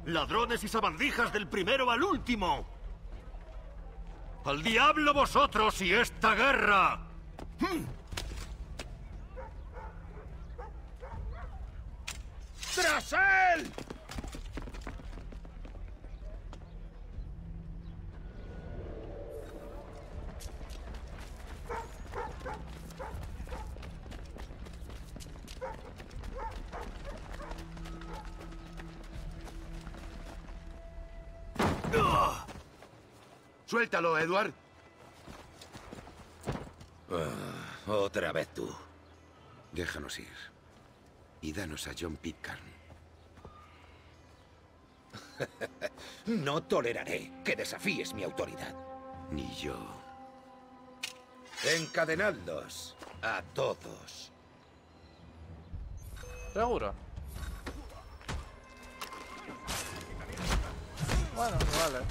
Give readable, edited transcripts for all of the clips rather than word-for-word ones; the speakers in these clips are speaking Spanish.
¡Ladrones y sabandijas del primero al último! ¡Al diablo vosotros y esta guerra! ¡Tras él! Suéltalo, Edward. Otra vez tú. Déjanos ir. Y danos a John Pitcairn. No toleraré que desafíes mi autoridad. Ni yo. Encadenadlos a todos. ¿Seguro? Bueno, vale.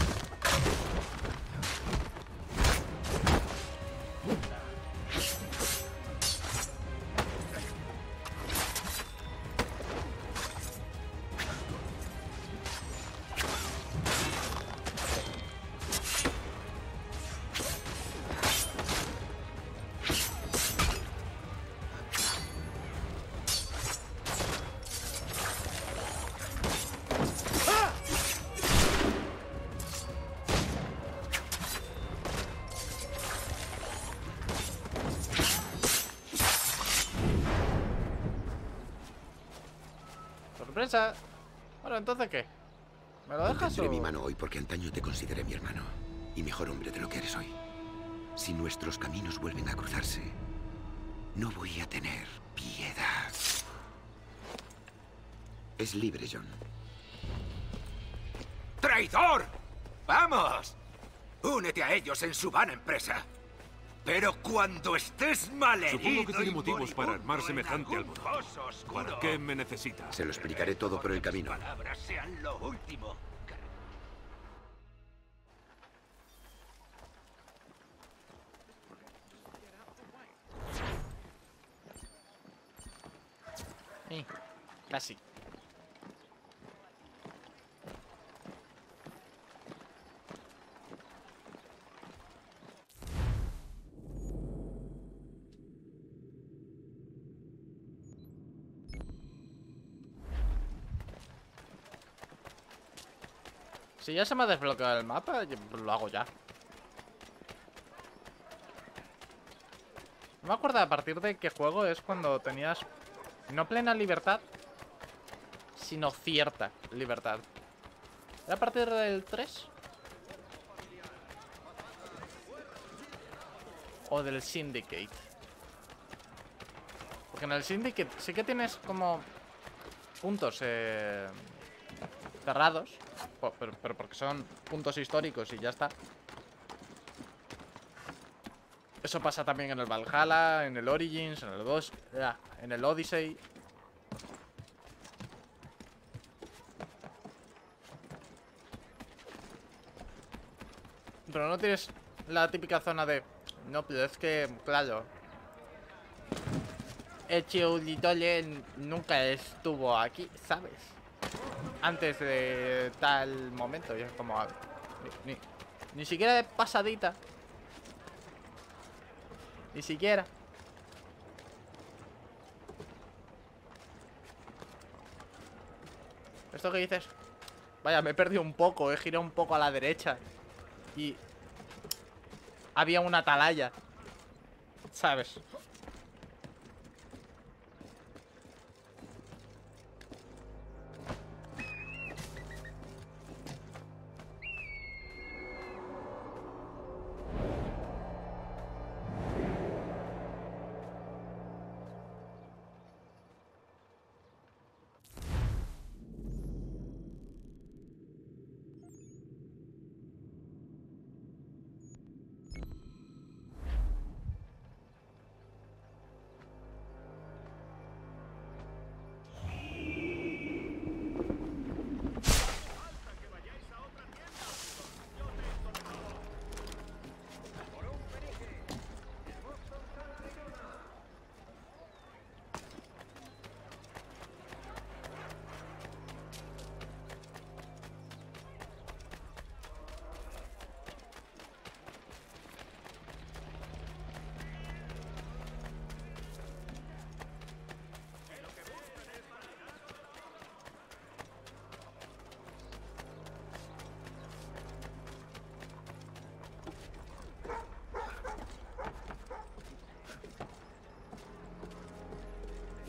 Sorpresa. Bueno, ¿entonces qué? ¿Me lo dejas Tendré o...? mi mano hoy porque antaño te consideré mi hermano. Y mejor hombre de lo que eres hoy. Si nuestros caminos vuelven a cruzarse, no voy a tener piedad. Es libre, John. ¡Traidor! ¡Vamos! Únete a ellos en su vana empresa. Pero cuando estés malherido... Supongo que tiene y motivos para moribundo armar en semejante algún alboroto. foso oscuro, ¿Para qué me necesita? Se lo explicaré todo por el camino. palabras sean lo último. Casi. Si ya se me ha desbloqueado el mapa, yo lo hago ya. No me acuerdo a partir de qué juego es cuando tenías no plena libertad, sino cierta libertad. ¿Era a partir del 3? ¿O del Syndicate? Porque en el Syndicate sí que tienes como puntos cerrados, pero porque son puntos históricos y ya está. Eso pasa también en el Valhalla, en el Origins, en el 2, en el Odyssey. Pero no tienes la típica zona de... No, pero es que, claro, Echeuditole nunca estuvo aquí, ¿sabes? Antes de tal momento. Y es como... Ni siquiera de pasadita. Ni siquiera. ¿Esto qué dices? Vaya, me he perdido un poco. He girado un poco a la derecha. Y... había una atalaya, ¿sabes?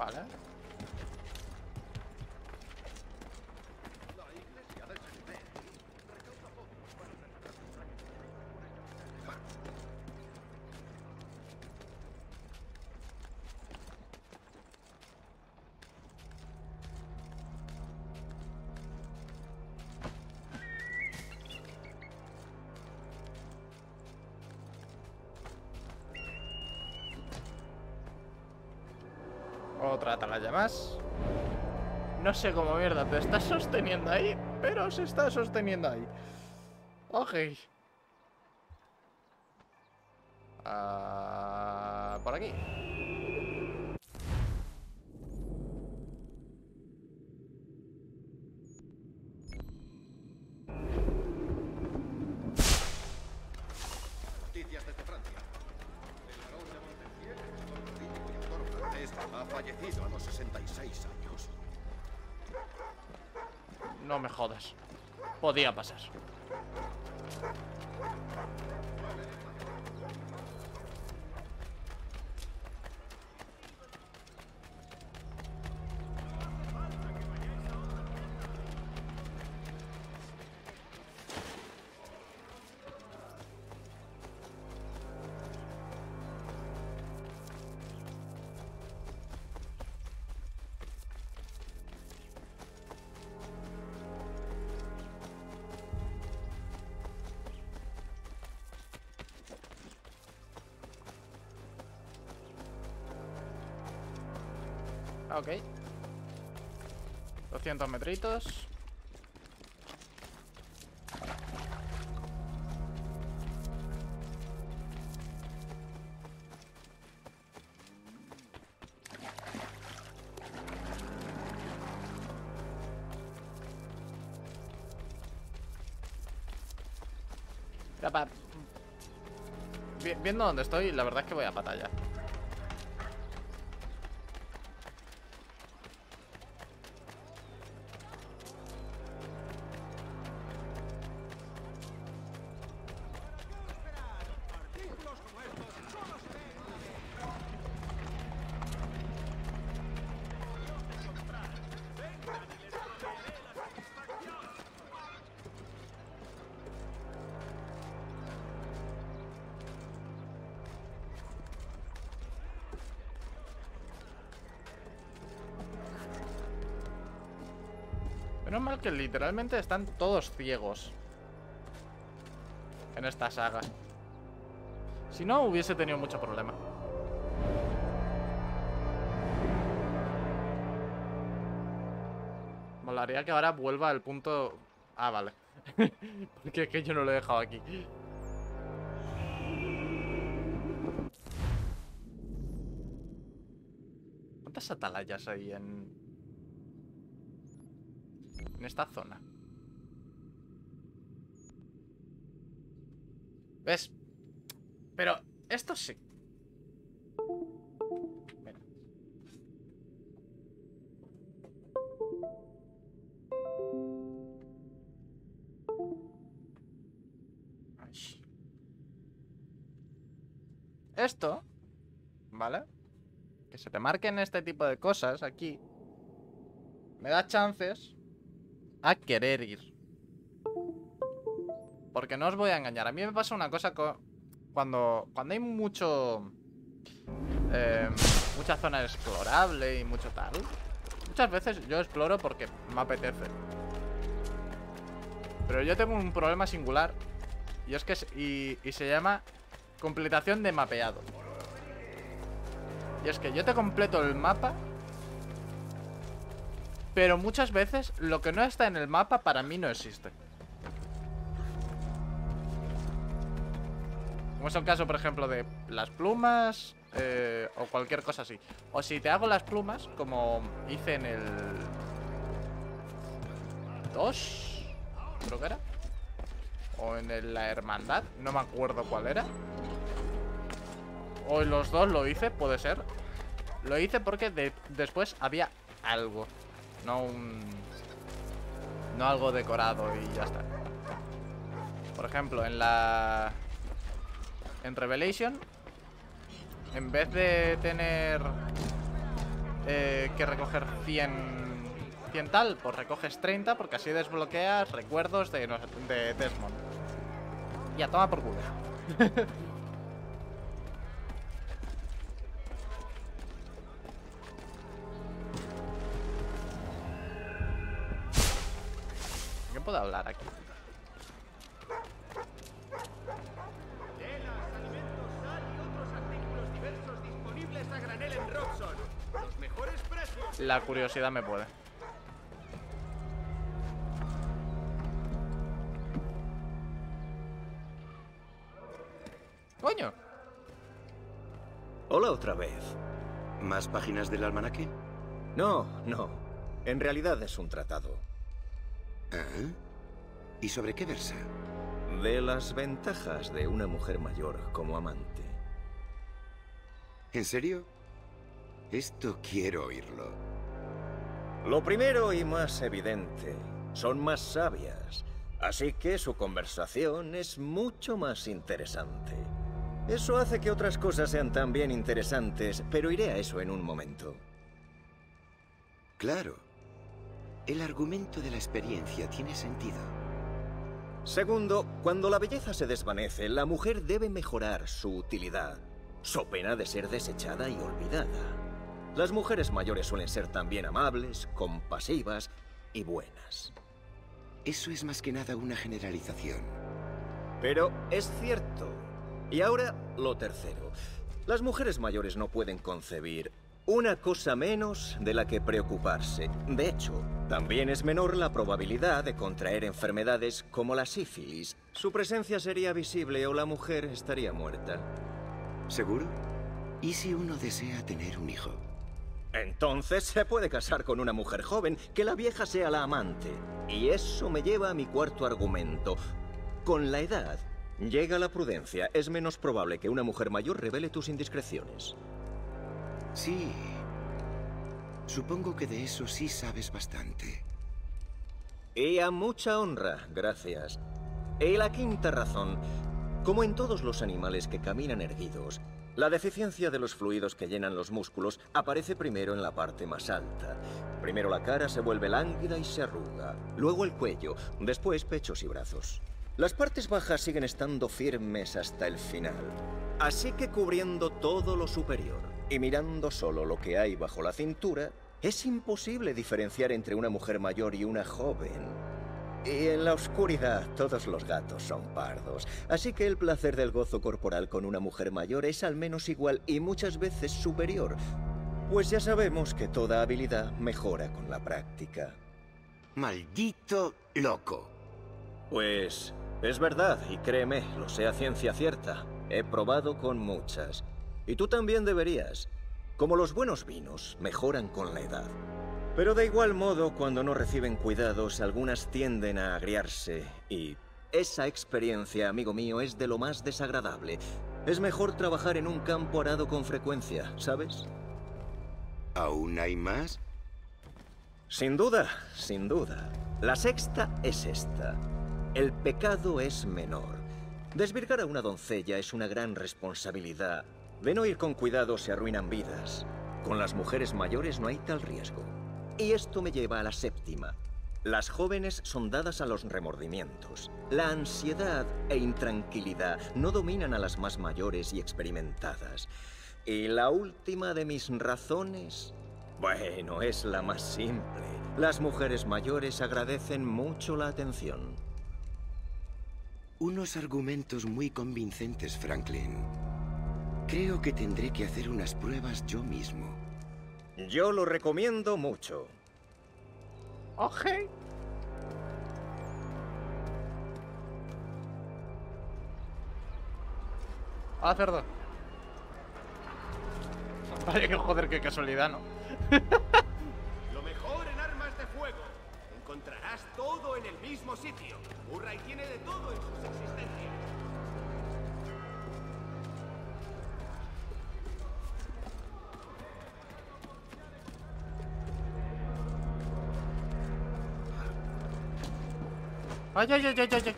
Vale. Otra atalaya más. No sé cómo mierda te estás sosteniendo ahí, pero se está sosteniendo ahí. Ok. Por aquí. Noticias desde Francia. El barón de Montpensier, político y actor francés, ha fallecido a los 66 años. No me jodas. Podía pasar. Ok. 200 metritos. Viendo dónde estoy, la verdad es que voy a batallar. Menos mal que literalmente están todos ciegos en esta saga. Si no, hubiese tenido mucho problema. Molaría que ahora vuelva al punto... Ah, vale. Porque es que yo no lo he dejado aquí. ¿Cuántas atalayas hay en esta zona? ¿Ves? Pero esto sí. Mira. Ay. Esto, ¿vale? Que se te marquen este tipo de cosas aquí me da chances a querer ir. Porque no os voy a engañar. A mí me pasa una cosa cuando hay mucho... mucha zona explorable y mucho tal. Muchas veces yo exploro porque me apetece. Pero yo tengo un problema singular. Y es que y se llama completación de mapeado. Y es que yo te completo el mapa, pero muchas veces lo que no está en el mapa para mí no existe. Como es el caso, por ejemplo, de las plumas o cualquier cosa así. O si te hago las plumas, como hice en el 2, creo que era. O en la hermandad, no me acuerdo cuál era. O en los dos lo hice, puede ser. Lo hice porque después había algo. No algo decorado y ya está. Por ejemplo, en Revelation, en vez de tener que recoger 100 tal, pues recoges 30 porque así desbloqueas recuerdos de Desmond. Ya, toma por culo. ¿Qué puedo hablar aquí? Telas, alimentos, sal y otros artículos diversos disponibles a granel en Roxxon. Los mejores precios. La curiosidad me puede. ¡Coño! Hola otra vez. ¿Más páginas del almanaque? No, no. En realidad es un tratado. ¿Ah? ¿Y sobre qué versa? De las ventajas de una mujer mayor como amante. ¿En serio? Esto quiero oírlo. Lo primero y más evidente, son más sabias. Así que su conversación es mucho más interesante. Eso hace que otras cosas sean también interesantes, pero iré a eso en un momento. Claro. El argumento de la experiencia tiene sentido. Segundo, cuando la belleza se desvanece, la mujer debe mejorar su utilidad, so pena de ser desechada y olvidada. Las mujeres mayores suelen ser también amables, compasivas y buenas. Eso es más que nada una generalización. Pero es cierto. Y ahora, lo tercero. Las mujeres mayores no pueden concebir una cosa menos de la que preocuparse. De hecho, también es menor la probabilidad de contraer enfermedades como la sífilis. Su presencia sería visible o la mujer estaría muerta. ¿Seguro? ¿Y si uno desea tener un hijo? Entonces se puede casar con una mujer joven, que la vieja sea la amante. Y eso me lleva a mi cuarto argumento. Con la edad, llega la prudencia. Es menos probable que una mujer mayor revele tus indiscreciones. Sí. Supongo que de eso sí sabes bastante. Y a mucha honra, gracias. Y la quinta razón. Como en todos los animales que caminan erguidos, la deficiencia de los fluidos que llenan los músculos aparece primero en la parte más alta. Primero la cara se vuelve lánguida y se arruga. Luego el cuello, después pechos y brazos. Las partes bajas siguen estando firmes hasta el final. Así que cubriendo todo lo superior y mirando solo lo que hay bajo la cintura, es imposible diferenciar entre una mujer mayor y una joven. Y en la oscuridad todos los gatos son pardos, así que el placer del gozo corporal con una mujer mayor es al menos igual y muchas veces superior, pues ya sabemos que toda habilidad mejora con la práctica. ¡Maldito loco! Pues es verdad, y créeme, lo sé a ciencia cierta. He probado con muchas. Y tú también deberías. Como los buenos vinos, mejoran con la edad. Pero de igual modo, cuando no reciben cuidados, algunas tienden a agriarse. Y esa experiencia, amigo mío, es de lo más desagradable. Es mejor trabajar en un campo arado con frecuencia, ¿sabes? ¿Aún hay más? Sin duda, sin duda. La sexta es esta. El pecado es menor. Desvirgar a una doncella es una gran responsabilidad. De no ir con cuidado se arruinan vidas. Con las mujeres mayores no hay tal riesgo. Y esto me lleva a la séptima. Las jóvenes son dadas a los remordimientos. La ansiedad e intranquilidad no dominan a las más mayores y experimentadas. Y la última de mis razones, bueno, es la más simple. Las mujeres mayores agradecen mucho la atención. Unos argumentos muy convincentes, Franklin. Creo que tendré que hacer unas pruebas yo mismo. Yo lo recomiendo mucho. Ok. Hola, cerdo. Vaya que joder, qué casualidad, ¿no? Lo mejor en armas de fuego. Encontrarás todo en el mismo sitio. Murray tiene de todo en sus existencias. Ay, ay, ay, ay, ay, ay.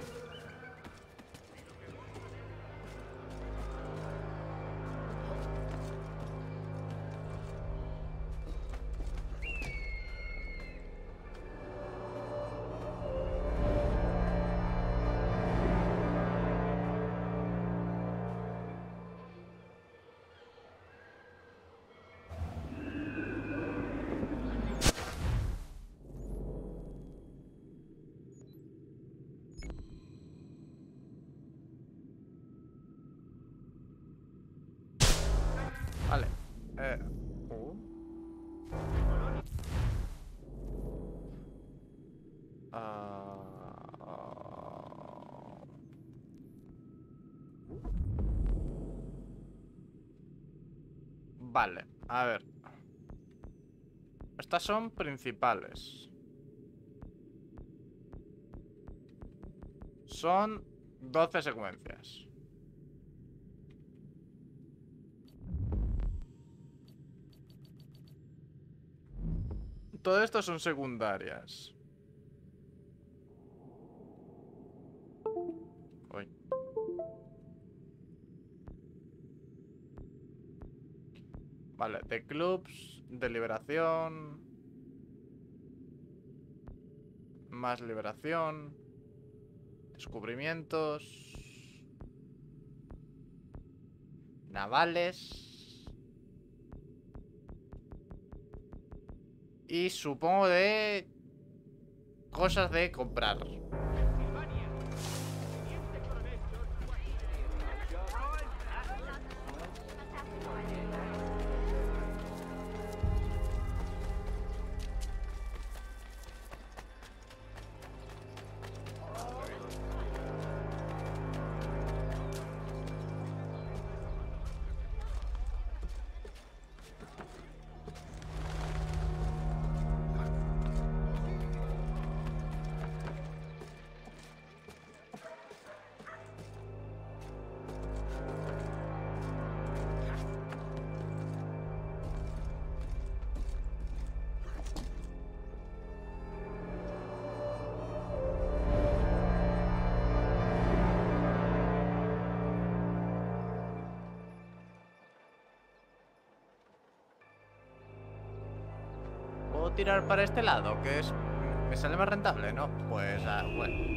Vale, a ver. Estas son principales. Son 12 secuencias. Todo esto son secundarias. Uy. Vale, de clubs, de liberación. Más liberación. Descubrimientos. Navales. Y supongo de cosas de comprar. ¿Puedo tirar para este lado? Que es... me sale más rentable, ¿no? Pues, bueno.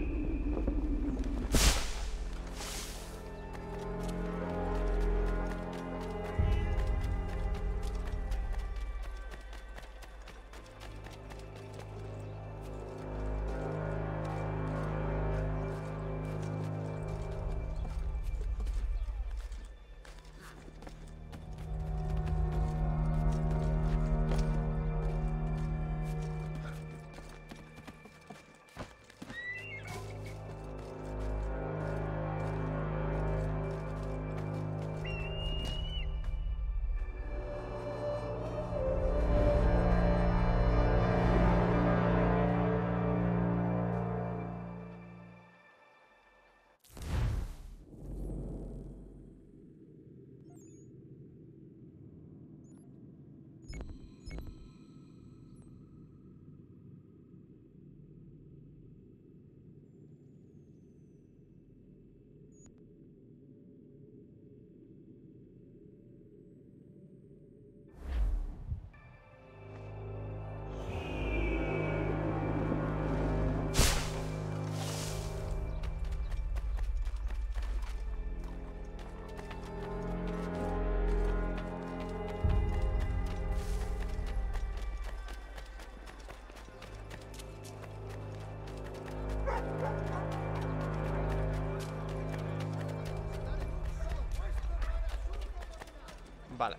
Vale.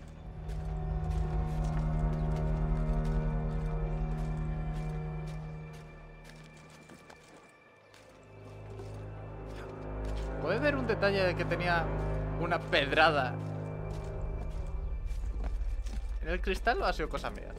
¿Puedes ver un detalle de que tenía una pedrada en el cristal o ha sido cosa mía?